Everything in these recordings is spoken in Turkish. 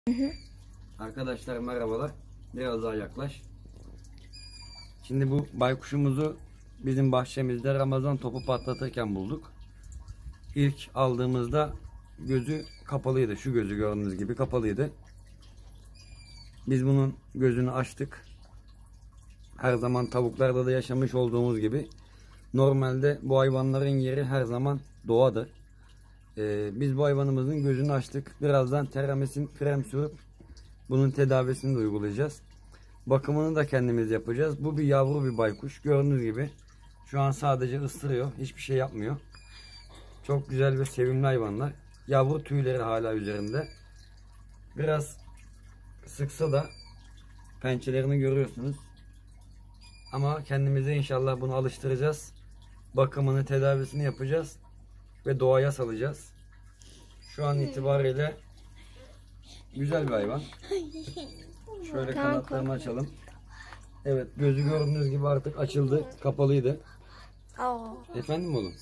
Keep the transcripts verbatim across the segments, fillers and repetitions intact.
Hı hı. Arkadaşlar merhabalar. Biraz daha yaklaş. Şimdi bu baykuşumuzu bizim bahçemizde Ramazan topu patlatırken bulduk. İlk aldığımızda gözü kapalıydı. Şu gözü gördüğünüz gibi kapalıydı. Biz bunun gözünü açtık. Her zaman tavuklarda da yaşamış olduğumuz gibi normalde bu hayvanların yeri her zaman doğadır. Ee, biz bu hayvanımızın gözünü açtık. Birazdan teramesin krem sürüp bunun tedavisini de uygulayacağız. Bakımını da kendimiz yapacağız. Bu bir yavru bir baykuş. Gördüğünüz gibi şu an sadece ısırıyor. Hiçbir şey yapmıyor. Çok güzel ve sevimli hayvanlar. Yavru tüyleri hala üzerinde. Biraz sıksa da pençelerini görüyorsunuz. Ama kendimize inşallah bunu alıştıracağız. Bakımını, tedavisini yapacağız. Ve doğaya salacağız. Şu an itibariyle güzel bir hayvan. Şöyle kanatlarını açalım. Evet, gözü gördüğünüz gibi artık açıldı. Kapalıydı. Efendim oğlum?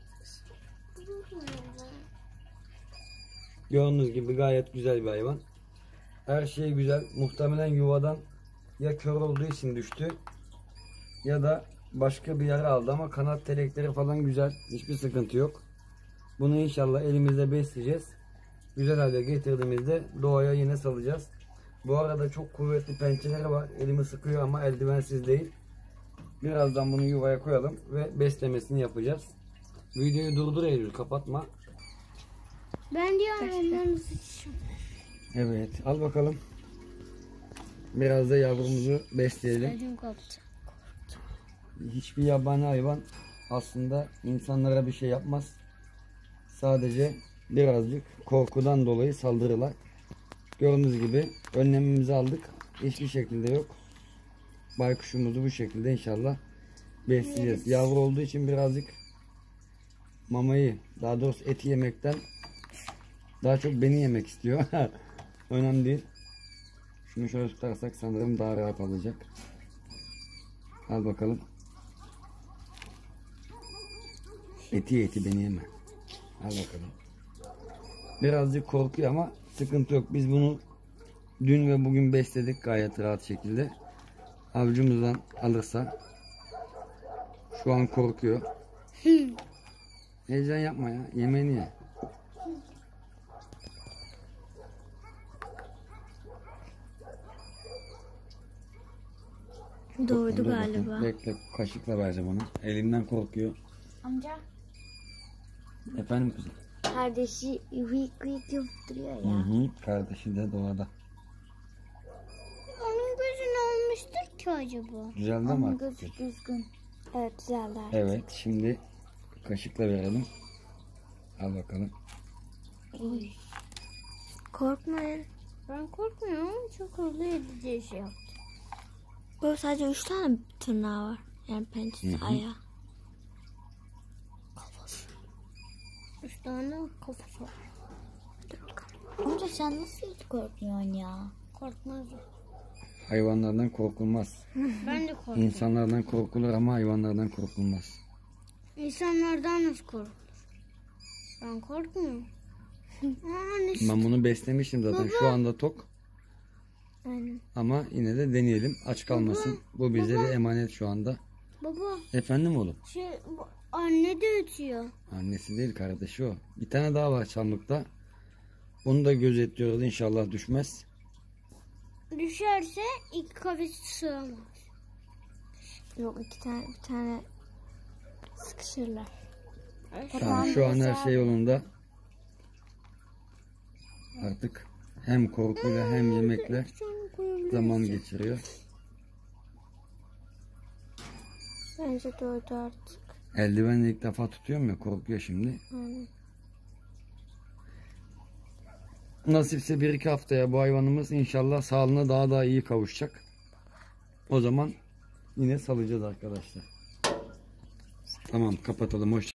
Gördüğünüz gibi gayet güzel bir hayvan. Her şey güzel. Muhtemelen yuvadan ya kör olduğu için düştü ya da başka bir yere aldı ama kanat telekleri falan güzel. Hiçbir sıkıntı yok. Bunu inşallah elimizde besleyeceğiz. Güzel hale getirdiğimizde doğaya yine salacağız. Bu arada çok kuvvetli pençeleri var. Elimi sıkıyor ama eldivensiz değil. Birazdan bunu yuvaya koyalım ve beslemesini yapacağız. Videoyu durdur Eylül, kapatma. Ben diyorum. Evet, al bakalım. Biraz da yavrumuzu besleyelim. Hiçbir yabani hayvan aslında insanlara bir şey yapmaz. Sadece birazcık korkudan dolayı saldırırlar. Gördüğünüz gibi önlemimizi aldık. Hiçbir şekilde yok. Baykuşumuzu bu şekilde inşallah besleyeceğiz. Evet. Yavru olduğu için birazcık mamayı, daha doğrusu eti yemekten daha çok beni yemek istiyor. Önemli değil. Şunu şöyle tutarsak sanırım daha rahat alacak. Al bakalım. Eti eti beni yeme. Al bakalım. Birazcık korkuyor ama sıkıntı yok. Biz bunu dün ve bugün besledik gayet rahat şekilde. Avucumuzdan alırsa şu an korkuyor. Heyecan yapma ya. Yemeğini ye. Doğdu galiba. Bekle, kaşıkla vereceğim ona. Elimden korkuyor. Amca. Efendim kızım. Kardeşi vik vik yaptırıyor ya. Hı hı, kardeşi de doğada. Onun gözü ne olmuştur ki acaba? Güzeldi ama. Onun gözü düzgün. Evet, güzeldi artık. Evet, şimdi kaşıkla verelim. Al bakalım. Uy. Korkmayın. Ben korkmuyorum. Çok hızlı edici şey yaptı. Böyle sadece üç tane tırnağı var. Yani pençesi, ayağı. Kafası. Üç tane kafası var. Amca sen nasıl hiç korkmuyorsun ya? Korkmazdım. Hayvanlardan korkulmaz. Ben de korktum. İnsanlardan korkulur ama hayvanlardan korkulmaz. İnsanlardan nasıl korkulur? Ben korkmuyorum. Aa, Ben bunu beslemiştim zaten. Baba. Şu anda tok. Aynen. Ama yine de deneyelim. Aç kalmasın. Baba. Bu bize Baba. bir emanet şu anda. Baba, Efendim oğlum? şey, bu anne de ötüyor. Annesi değil, kardeşi o. Bir tane daha var çamlıkta. Onu da gözetliyoruz. İnşallah düşmez. Düşerse iki kafesi sığamaz. Yok, iki tane, bir tane sıkışırlar. Tamam, şu an her şey yolunda. Artık hem korkuyla hem yemekle zaman geçiriyor. Bence doydu artık. Eldivenle ilk defa tutuyorum ya, korkuyor şimdi. Aynen. Nasipse bir iki haftaya bu hayvanımız inşallah sağlığına daha daha iyi kavuşacak. O zaman yine salacağız arkadaşlar. Tamam, kapatalım. Hoşça